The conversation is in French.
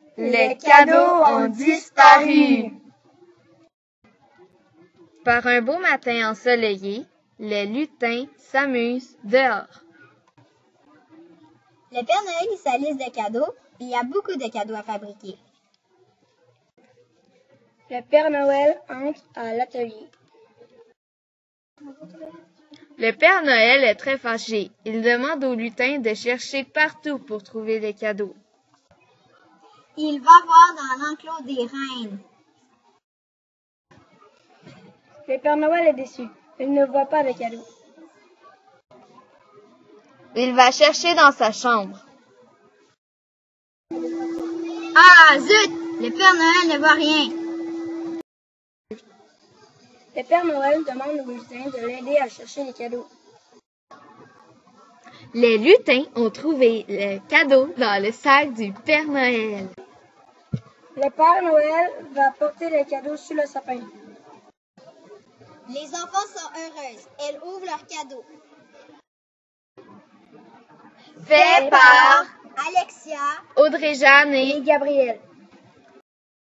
Les cadeaux ont disparu. Par un beau matin ensoleillé, les lutins s'amusent dehors. Le Père Noël lit sa liste de cadeaux. Il y a beaucoup de cadeaux à fabriquer. Le Père Noël entre à l'atelier. Le Père Noël est très fâché. Il demande aux lutins de chercher partout pour trouver les cadeaux. Il va voir dans l'enclos des reines. Le Père Noël est déçu. Il ne voit pas de cadeaux. Il va chercher dans sa chambre. Ah, zut! Le Père Noël ne voit rien. Le Père Noël demande aux lutins de l'aider à chercher les cadeaux. Les lutins ont trouvé les cadeaux dans le sac du Père Noël. Le Père Noël va porter les cadeaux sous le sapin. Les enfants sont heureuses. Elles ouvrent leurs cadeaux. Fait par Alexia, Audrey-Jeanne et Et Gabriel.